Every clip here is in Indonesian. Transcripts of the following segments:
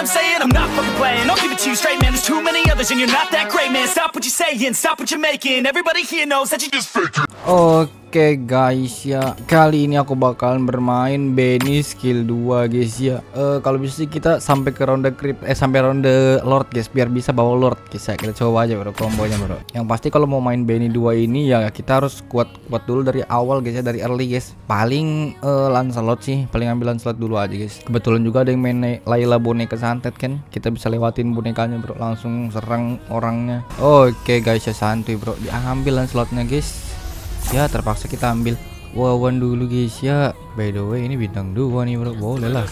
I'm saying? I'm not fucking playing. I'll give it to you straight, man. There's too many others and you're not that great, man. Stop what you're saying, stop what you're making. Everybody here knows that you just fake it. Oke guys ya, kali ini aku bakalan bermain Benny skill 2 guys ya. Kalau bisa sih kita sampai ke ronde sampai ronde Lord guys, biar bisa bawa Lord guys ya. Kita coba aja bro kombonya bro. Yang pasti kalau mau main Benny 2 ini ya kita harus kuat dulu dari awal guys ya, dari early guys. Paling Lancelot sih, paling ambil Lancelot dulu aja guys. Kebetulan juga ada yang main Layla boneka santet kan, kita bisa lewatin bonekanya bro, langsung serang orangnya. Oke guys ya, santuy bro, diambil Lancelotnya guys. Ya terpaksa kita ambil wawan dulu guys ya. By the way ini bintang 2 nih bro, boleh lah.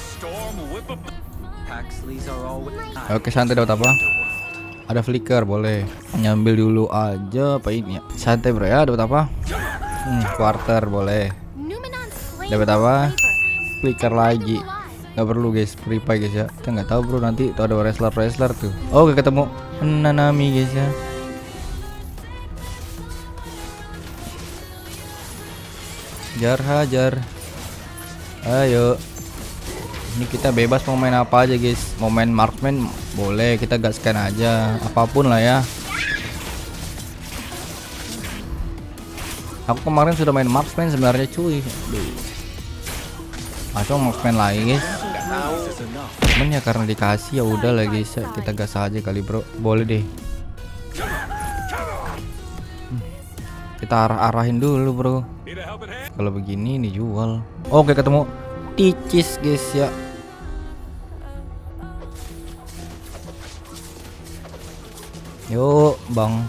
Oke santai, dapat apa? Ada flicker, boleh. Nyambil dulu aja apa ini ya. Santai bro ya, dapat apa? Quarter boleh. Dapat apa? Flicker lagi. Gak perlu guys, free pay guys ya. Kita nggak tahu bro, nanti tuh ada wrestler tuh. Oke ketemu Nanami guys ya. Hajar, ayo. Ini kita bebas mau main apa aja guys. Mau main marksman boleh, kita gaskan aja apapun lah ya. Aku kemarin sudah main marksman sebenarnya cuy. Masuk marksman lagi guys. Cuman ya karena dikasih ya udah lah guys ya, kita gas aja kali bro. Boleh deh. Kita arahin dulu bro. Kalau begini nih jual. Oke ketemu ticis guys ya. Yuk bang,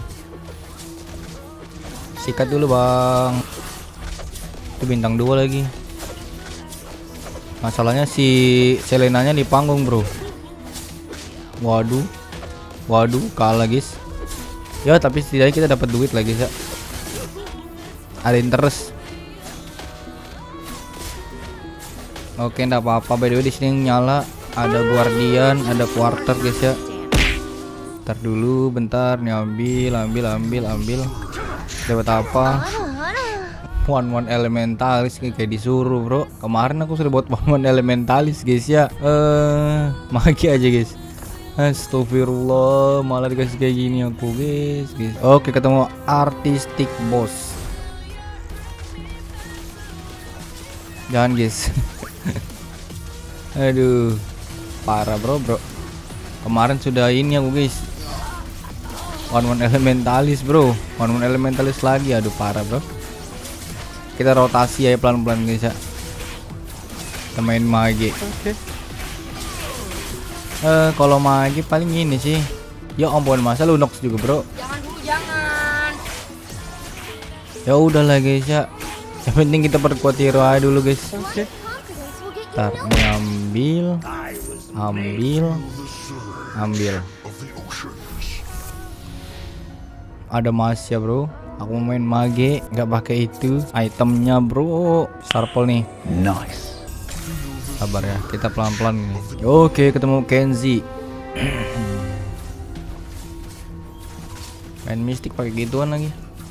sikat dulu bang. Itu bintang 2 lagi. Masalahnya si Selenanya di panggung bro. Waduh kalah guys. Ya tapi setidaknya kita dapat duit lagi ya. Ada interest. Oke enggak apa-apa, by the way di sini nyala, ada guardian, ada quarter guys ya. Ntar dulu bentar nih, ambil. Dapat apa? One elementalis kayak disuruh bro. Kemarin aku sudah buat one elementalis guys ya. Magi aja guys. Astagfirullah, malah dikasih kayak gini aku guys. Oke ketemu artistic boss. Jangan guys. Aduh parah bro. Kemarin sudah ini aku guys, one elementalis bro, one elementalis lagi. Aduh parah bro. Kita rotasi aja pelan-pelan guys ya. Kita main mage. Kalau mage paling ini sih. Ya ampun, masa Lunox juga bro. Jangan. Ya udahlah guys ya. Yang penting kita perkuat hero aja dulu guys. Ntar ambil. Ada mas ya bro. Aku mau main mage, nggak pakai itu itemnya bro. Sarpol nih. Nice. Sabar ya, kita pelan-pelan nih. Oke ketemu Kenzie. Main mistik pakai gituan lagi.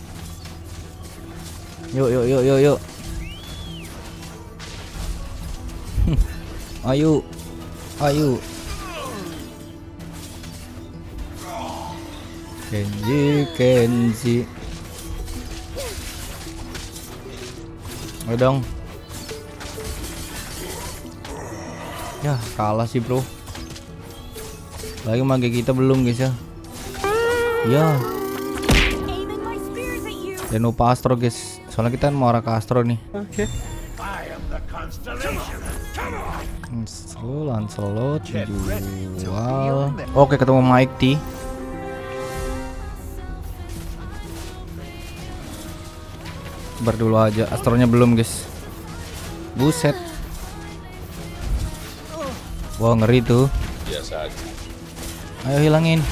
Yuk. Ayo. Kenzie. Ayo dong. Ya kalah sih bro. Lagi mage kita belum guys ya. Ya. Dan lupa Astro guys. Soalnya kita mau arah ke Astro nih. Oke. Lancelot jual. Oke ketemu Mike T. Berdulu aja, Astronya belum guys. Buset. Wah ngeri tuh. Ayo hilangin.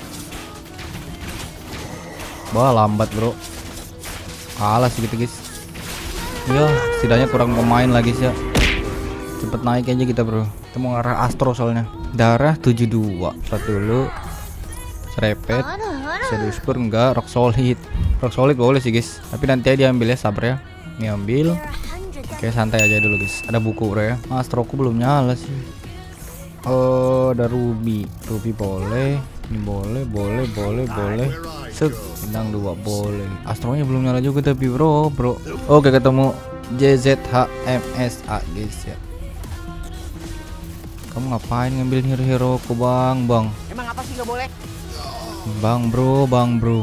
Wah lambat bro. Kalah sih gitu guys. Ya setidaknya kurang pemain lagi sih ya. Cepet naik aja kita bro. Kita mau ngarah Astro soalnya. Darah 72. Start dulu. Serepet. Shadow Spur enggak. Rock solid boleh sih guys. Tapi nanti aja diambil ya, sabar ya. Ini ambil. Oke santai aja dulu guys. Ada buku bro ya. Astroku belum nyala sih. ada Ruby boleh. Ini boleh. Set, bintang 2 boleh. Astronya belum nyala juga tapi bro. Oke, ketemu JZHMSA guys ya. Kamu ngapain ngambil hero ku bang? Emang apa sih nggak boleh? Bang bro.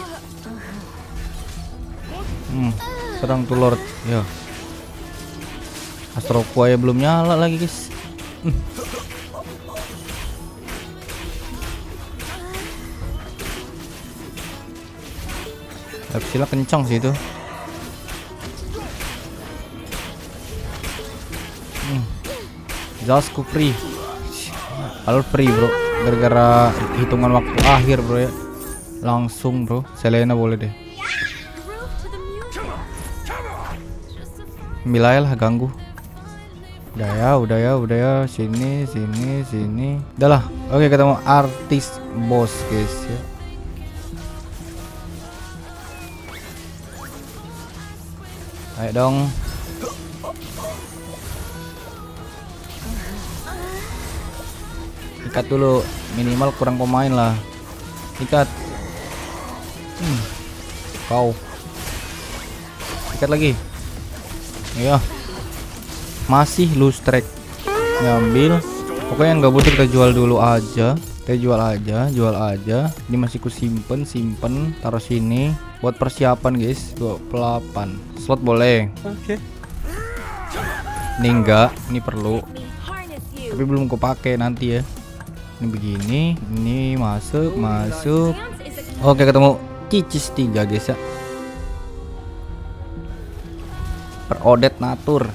Serang tuh Lord ya. Astro kuaya belum nyala lagi guys. Sila kencang sih itu. Zasku free. Al free bro. Gara-gara hitungan waktu akhir bro ya. Langsung bro. Selena boleh deh. Milai lah ganggu. Udah ya. Sini. Udah lah. Oke, ketemu artis bos guys ya. Ayo dong. Ikat dulu, minimal kurang pemain lah. Ikat. Kau. Ikat lagi. Iya. Masih lose track. Ngambil. Pokoknya nggak butuh, kita jual dulu aja. Jual aja. Ini masih ku simpen, taruh sini buat persiapan guys. 28 slot boleh. Oke. Ini enggak, ini perlu. Tapi belum ku pakai nanti ya. Ini begini, ini masuk. Oke, ketemu Cicis 3 guys ya. Perodet natur.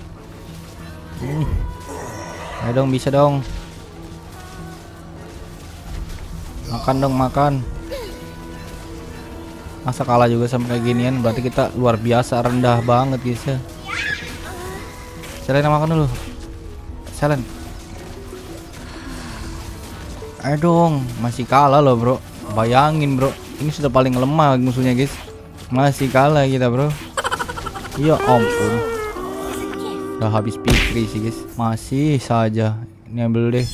Ayo dong, bisa dong. Makan. Masa kalah juga sampai kayak ginian, berarti kita luar biasa rendah banget guys ya. Selena makan dulu. Selen. Ayo dong, masih kalah loh bro. Bayangin bro, ini sudah paling lemah musuhnya guys. Masih kalah kita bro. Ya ampun. Udah habis pikir sih guys. Masih saja. Ini ambil deh.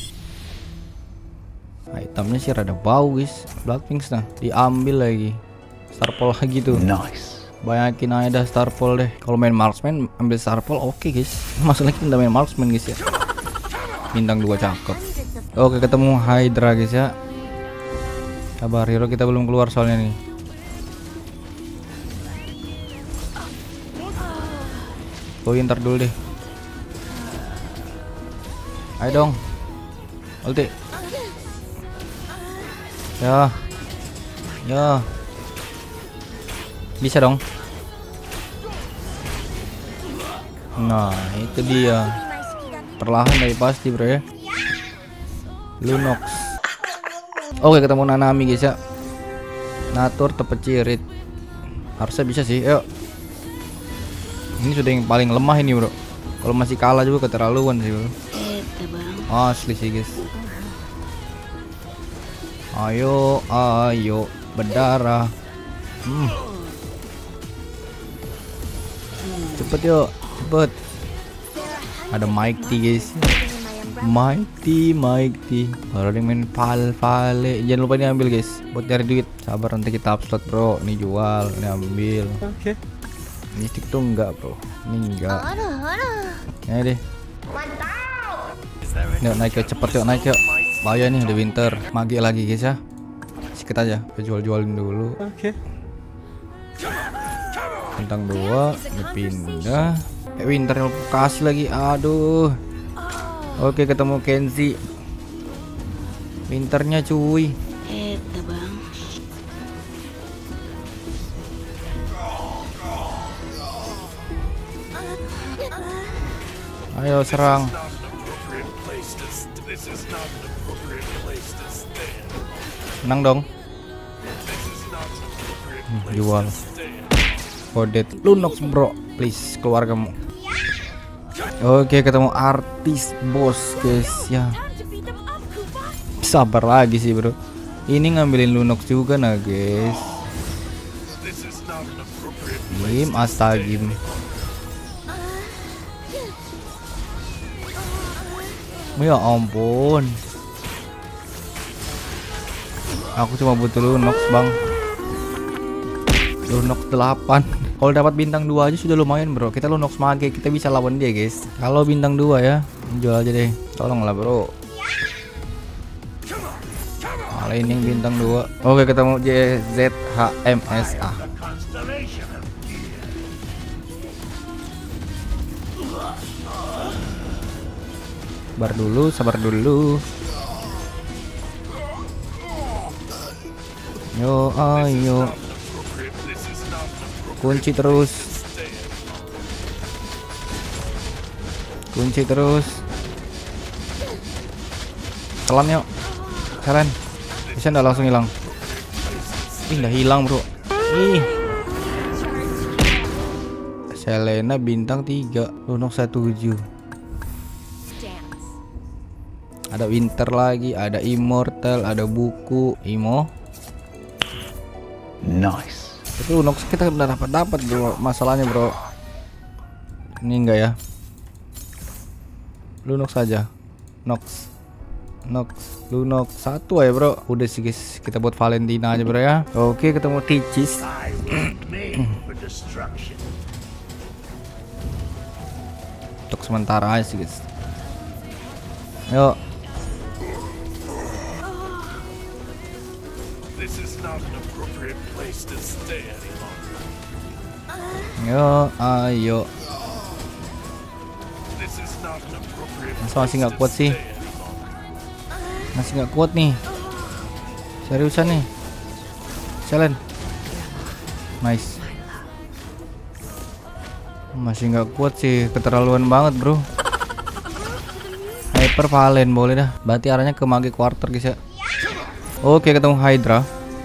Itemnya sih rada bau guys. Blackpink nah, diambil lagi. Starpole lagi tuh. Nice. Banyakin aja dah Starpole deh. Kalau main marksman ambil Starpole oke guys. Masalahnya kita main marksman guys ya. Bintang 2 cakep. Oke, ketemu Hydra guys ya. Kabar hero kita belum keluar soalnya nih. Ntar dulu deh. Ayo dong. Ulti. Ya. Bisa dong. Nah, itu dia. Perlahan tapi pasti bro ya. Lunox. Oke, ketemu Nanami guys ya. Natur tepat cirit. Harusnya bisa sih. Yuk. Ini sudah yang paling lemah ini bro. Kalau masih kalah juga keterlaluan sih bro. Asli sih guys. Ayo berdarah. Cepet yuk, cepet. Ada Mighty guys. Mighty. Baru ada main Vale. Jangan lupa diambil guys, buat cari duit. Sabar, nanti kita upload bro. Ini jual, ini ambil. Oke. Ini stick tuh enggak bro. Ini enggak. Ya deh. Yuk naik yuk, cepet yuk, naik yuk. Bahaya nih, udah winter. Mage lagi guys ya. Sikit aja, kita jual-jualin dulu. Oke. Bintang 2, pindah. Winter kasih lagi, aduh. Oke, ketemu Kenzie. Winternya cuy. Bang. Ayo serang. Menang dong. Jual. Kodet Lunox bro, please keluar kamu. Oke, ketemu artis bos guys ya. Sabar lagi sih bro. Ini ngambilin Lunox juga nah guys. Gim astagim. Ya ampun. Aku cuma butuh Lunox bang. Lunox 8. Kalau dapat bintang 2 aja sudah lumayan bro. Kita Lunox mage, kita bisa lawan dia guys. Kalau bintang 2 ya, jual aja deh. Tolonglah bro. Lain yang bintang 2. Oke, ketemu JZHMSA. Sabar dulu. Yo, ayo. Kunci terus. Telan yuk. Keren. Bisa nggak langsung hilang? Ih, nggak hilang bro. Ih. Selena bintang 3, Lunox 17. Ada Winter lagi, ada Immortal, ada buku Imo. Nice. Tapi Lunox kita udah dapat bro. Masalahnya bro, ini enggak ya. Lunox saja. Lunox 1 ya bro. Udah sih guys, kita buat Valentina aja bro ya. Oke, ketemu Ticis. Untuk sementara aja sih guys. Yuk. Yo, ayo. Masih nggak kuat sih. Masih nggak kuat nih. Seriusan nih. Challenge. Nice. Masih nggak kuat sih. Keterlaluan banget bro. Hyper Valen boleh dah. Berarti arahnya ke Mage Quarter guys ya. Oke, ketemu Hydra.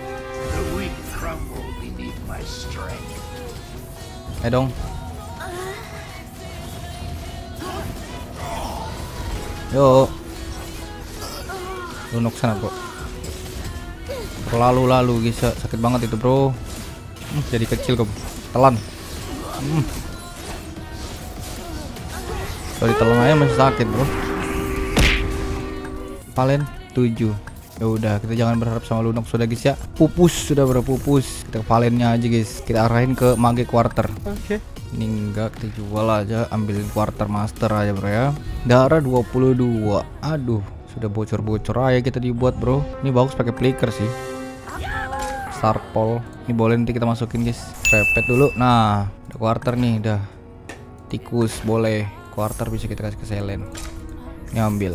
Ayo dong. Yo. Lunox sana bro. Lalu guys ya. Sakit banget itu bro. Jadi kecil kok. Telan. Kalau ditelan aja masih sakit bro. Valen 7. Ya udah, kita jangan berharap sama Lunox sudah guys ya. Sudah bro, pupus. Kita ke Valennya aja guys. Kita arahin ke Mage Quarter. Oke. Ini enggak, kita jual aja, ambilin Quarter Master aja bro ya. Darah 22. Aduh, sudah bocor-bocor aja kita dibuat bro. Ini bagus pakai flicker sih. Starpol. Ini boleh nanti kita masukin guys. Repet dulu. Nah, udah Quarter nih, udah. Tikus boleh. Quarter bisa kita kasih ke Selen. Ini ambil.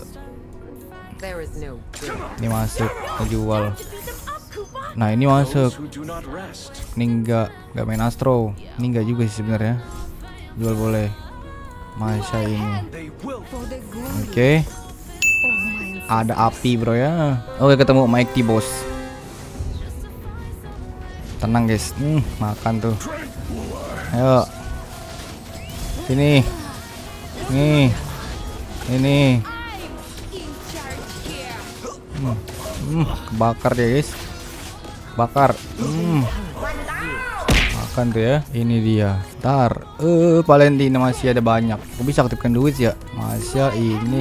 Ini masuk, kita jual. Nah, ini masuk. Ini enggak main Astro. Ini enggak juga sih sebenarnya. Jual boleh. Masa ini. Oke. Ada api bro ya. Oke, ketemu Mighty Boss. Tenang guys. Makan tuh. Ayo. Sini. Nih. Ini. Kebakar dia guys. Bakar. Makan tuh ya. Ini dia. Ntar Valentina masih ada banyak. Aku bisa aktifkan duit ya. Masya ini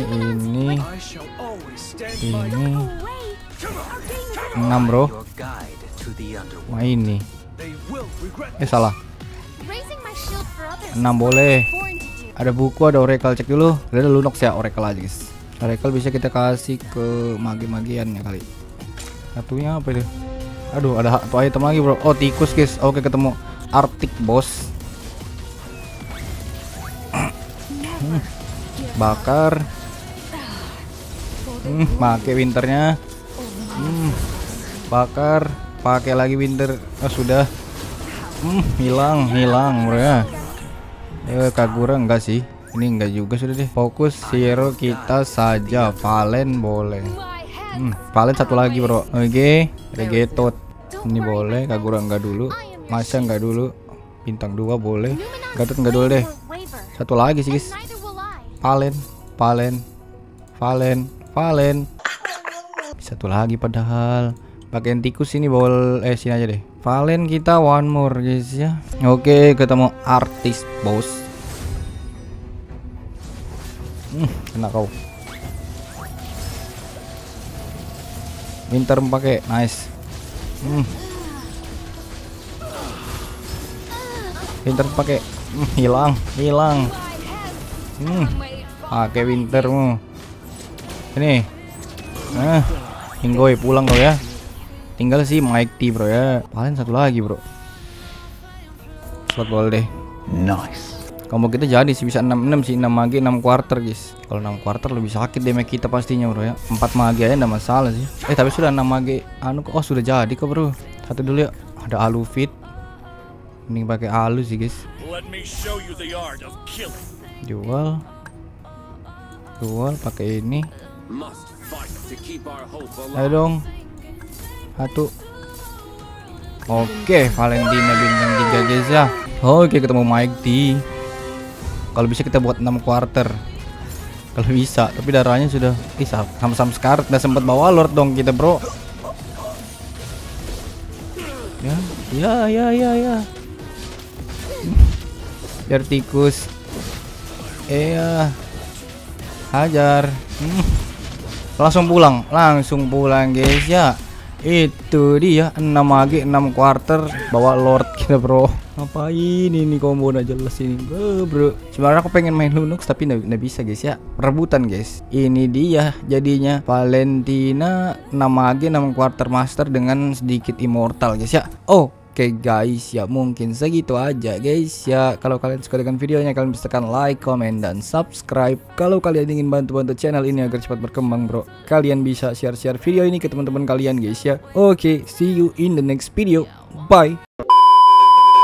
6 bro. Nah ini salah. 6 boleh. Ada buku, ada Oracle, cek dulu. Ada Lunox ya, Oracle aja guys. Oracle bisa kita kasih ke magi-magian ya kali. Satunya apa itu? Aduh, ada satu item lagi bro. Oh, tikus guys. Oke, ketemu Arctic Boss. Bakar. Pakai winternya. Bakar. Pakai lagi winter. Oh, sudah. Hilang bro ya. Kagura enggak sih? Ini enggak juga, sudah deh. Fokus hero kita saja. Valen boleh. Valen satu lagi bro. Oke, Regetot. Ini boleh. Kagura enggak dulu. Masa enggak dulu. Bintang 2 boleh. Gatot enggak dulu deh. Satu lagi sih guys. Valen. Satu lagi padahal. Pakaian tikus ini boleh. Sini aja deh. Valen kita one more guys ya. Oke, ketemu artis boss. Kena kau. Winter pakai nice. Winter pakai hilang. Pakai Wintermu. Ini. Hinggoy pulang kau ya. Tinggal si Mike T bro ya. Paling satu lagi bro. Slot ball deh. Nice. Combo kita jadi sih bisa 66 sih, 6 mage 6 quarter guys. Kalau 6 quarter lebih sakit damage kita pastinya bro ya. 4 mage aja enggak masalah sih. Tapi sudah 6 mage oh sudah jadi kok bro. Satu dulu ya. Ada alu fit. Mending pakai alu sih guys. Jual pakai ini. Ayo dong. Satu. Oke, Valentina bintang 3 guys ya. Oke, ketemu Mike T. Kalau bisa kita buat 6 quarter. Kalau bisa, tapi darahnya sudah sama-sama sekarat. Udah sempat bawa Lord dong kita, bro. Ya. Biar tikus. Hajar. Langsung pulang guys ya. Itu dia 6 mage 6 quarter bawa Lord kita bro. Ngapain ini combo aja jelas ini bro. Sebenarnya aku pengen main Lunox tapi nggak bisa guys ya. Rebutan guys. Ini dia jadinya Valentina 6 mage 6 quarter master dengan sedikit immortal guys ya. Oke guys ya, mungkin segitu aja guys ya. Kalau kalian suka dengan videonya, kalian bisa tekan like, comment, dan subscribe. Kalau kalian ingin bantu channel ini agar cepat berkembang bro, kalian bisa share video ini ke teman-teman kalian guys ya. Oke, see you in the next video. Bye.